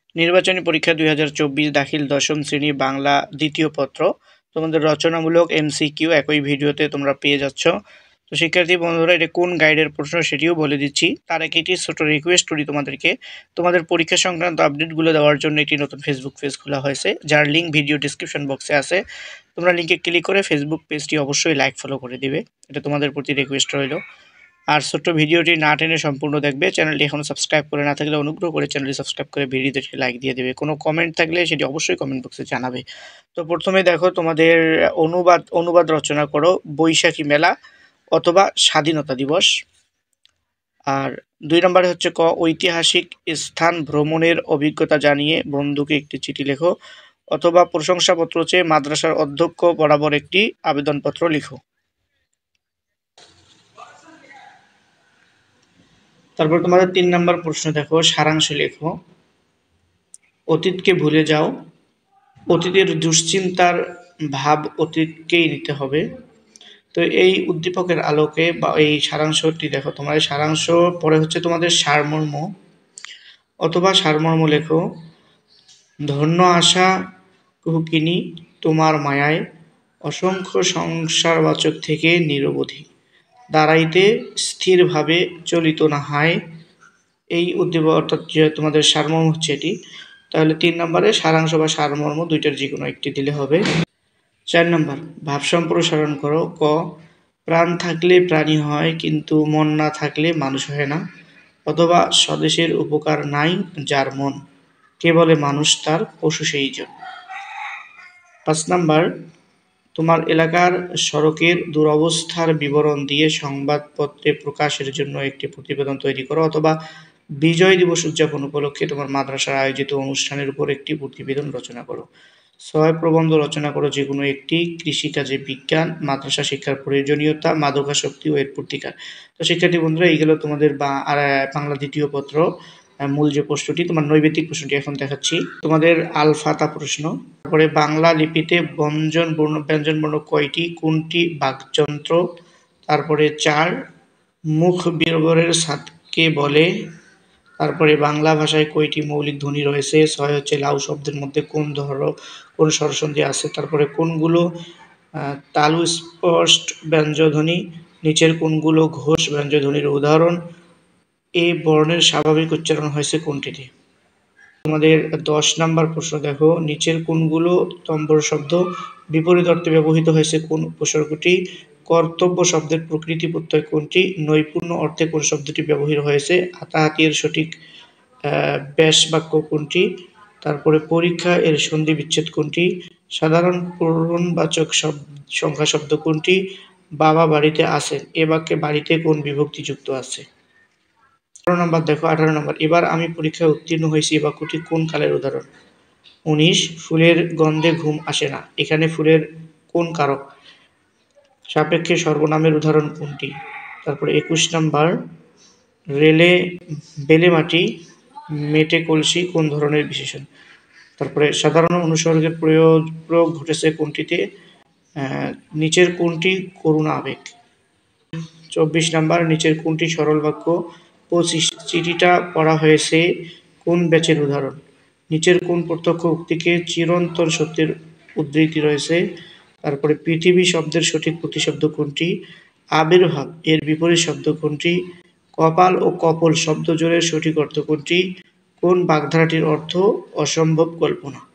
নির্বাচনী পরীক্ষা 2024 দাখিল দশম শ্রেণী বাংলা দ্বিতীয় পত্র। তোমাদের রচনামূলক MCQ একই ভিডিওতে তোমরা পেয়ে যাচ্ছ। তো শিক্ষার্থী বন্ধুরা, এটা কোন গাইডের প্রশ্ন সেটিও বলে দিচ্ছি। তার আগে একটি ছোট রিকোয়েস্ট করি তোমাদেরকে, তোমাদের পরীক্ষা সংক্রান্ত আপডেটগুলো দেওয়ার জন্য একটি নতুন ফেসবুক পেজ খোলা হয়েছে, যার লিঙ্ক ভিডিও ডিসক্রিপশন বক্সে আছে। তোমরা লিঙ্কে ক্লিক করে ফেসবুক পেজটি অবশ্যই লাইক ফলো করে দিবে, এটা তোমাদের প্রতি রিকোয়েস্ট রইল। আর ছোট্ট ভিডিওটি না টেনে সম্পূর্ণ দেখবে। চ্যানেলটি এখনও সাবস্ক্রাইব করে না থাকলে অনুগ্রহ করে চ্যানেলটি সাবস্ক্রাইব করে ভিডিওতে লাইক দিয়ে দেবে। কোনো কমেন্ট থাকলে সেটি অবশ্যই কমেন্ট বক্সে জানাবে। তো প্রথমে দেখো, তোমাদের অনুবাদ রচনা করো বৈশাখী মেলা অথবা স্বাধীনতা দিবস। আর 2 নম্বরে হচ্ছে ক, ঐতিহাসিক স্থান ভ্রমণের অভিজ্ঞতা জানিয়ে বন্ধুকে একটি চিঠি লেখো অথবা প্রশংসাপত্র চেয়ে মাদ্রাসার অধ্যক্ষ বরাবর একটি আবেদনপত্র লিখো। তারপর তোমাদের 3 নম্বর প্রশ্ন দেখো, সারাংশ লেখো। অতীতকে ভুলে যাও, অতীতের দুশ্চিন্তার ভাব অতীতকেই নিতে হবে। তো এই উদ্দীপকের আলোকে বা এই সারাংশটি দেখো, তোমরা এই সারাংশ পরে হচ্ছে তোমাদের সারমর্ম অথবা সারমর্ম লেখো। ধন্য আশা কুহুকিনী তোমার মায়ায়, অসংখ্য সংসারবাচক থেকে নিরবধি, দাঁড়াইতে স্থিরভাবে চলিত না হয়। এই উদ্দীপক অর্থাৎ যে তোমাদের সারমর্ম হচ্ছে এটি। তাহলে 3 নম্বরে সারাংশ বা সারমর্ম দুইটার যে কোনো একটি দিলে হবে। 4 নম্বর, ভাব সম্প্রসারণ করো। ক, প্রাণ থাকলে প্রাণী হয় কিন্তু মন না থাকলে মানুষ হয় না, অথবা স্বদেশের উপকার নাই যার মন, কে বলে মানুষ তার পশু সেই জন। 5 নম্বর, তোমার এলাকার সড়কের দুরবস্থার বিবরণ দিয়ে সংবাদপত্রে প্রকাশের জন্য একটি প্রতিবেদন তৈরি করো, অথবা বিজয় দিবস উদযাপন উপলক্ষে তোমার মাদ্রাসার আয়োজিত অনুষ্ঠানের উপর একটি প্রতিবেদন রচনা করো। 6, প্রবন্ধ রচনা করো যে কোনো একটি, কৃষিকাজে বিজ্ঞান, মাদ্রাসা শিক্ষার প্রয়োজনীয়তা, মাদকাসক্তি ও এর প্রতিকার। তো শিক্ষার্থী বন্ধুরা, এইগুলো তোমাদের বাংলা দ্বিতীয় পত্র মূল যে প্রশ্নটি, তোমার নৈবেদিক প্রশ্নটি এখন দেখাচ্ছি। তোমাদের আলফাতা প্রশ্ন। তারপরে বাংলা লিপিতে ব্যঞ্জন বর্ণ কয়টি, কোনটি বাকযন্ত্র? তারপরে 4, মুখ বিবরের সাতকে বলে। তারপরে বাংলা ভাষায় কয়টি মৌলিক ধ্বনি রয়েছে? 6 হচ্ছে লাউ শব্দের মধ্যে কোন স্বরসন্ধি আছে? তারপরে কোনগুলো তালু স্পষ্ট ব্যঞ্জনধ্বনি? নিচের কোনগুলো ঘোষ ব্যঞ্জনধ্বনির উদাহরণ? এই বর্ণের স্বাভাবিক উচ্চারণ হয়েছে কোনটিতে? তোমাদের 10 নম্বর প্রশ্ন দেখো, নিচের কোনগুলো তম্বর শব্দ? বিপরীত অর্থে ব্যবহৃত হয়েছে কোন উপসর্গটি? কর্তব্য শব্দের প্রকৃতি প্রত্যয় কোনটি? নৈপুণ্য অর্থে কোন শব্দটি ব্যবহৃত হয়েছে? হাতাহাতি এর সঠিক ব্যাস বাক্য কোনটি? তারপরে পরীক্ষা এর সন্ধি বিচ্ছেদ কোনটি? সাধারণ পূরণবাচক সংখ্যা শব্দ কোনটি? বাবা বাড়িতে আছেন, এ বাক্যে বাড়িতে কোন বিভক্তি যুক্ত আছে? 18 নম্বর দেখো, 18 নম্বর, এবার আমি পরীক্ষায় উত্তীর্ণ হয়েছি এই বাক্যটি কোন কালের উদাহরণ? 19, ফুলের গন্ধে ঘুম আসে না, এখানে ফুলের কোন কারক? সাপেক্ষে সর্বনামের উদাহরণ কোনটি? তারপরে 21 নম্বর, বেলে মাটি মেটে কলসি কোন ধরনের বিশেষণ? তারপরে সাধারণ অনুসর্গের প্রয়োগ ঘটেছে কোনটিতে? নিচের কোনটি করুণা আবেগ? 24 নম্বর, নিচের কোনটি সরল বাক্য? 25, চিঠিটা পড়া হয়েছে কোন ব্যাচের উদাহরণ? নিচের কোন প্রত্যক্ষ উক্তিকে চিরন্তন সত্যের উদ্ধৃতি রয়েছে? তারপরে পৃথিবী শব্দের সঠিক প্রতিশব্দ কোনটি? আবির্ভাব এর বিপরীত শব্দ কোনটি? কপাল ও কপল শব্দ জোড়ের সঠিক অর্থ কোনটি? কোন বাগধারাটির অর্থ অসম্ভব কল্পনা?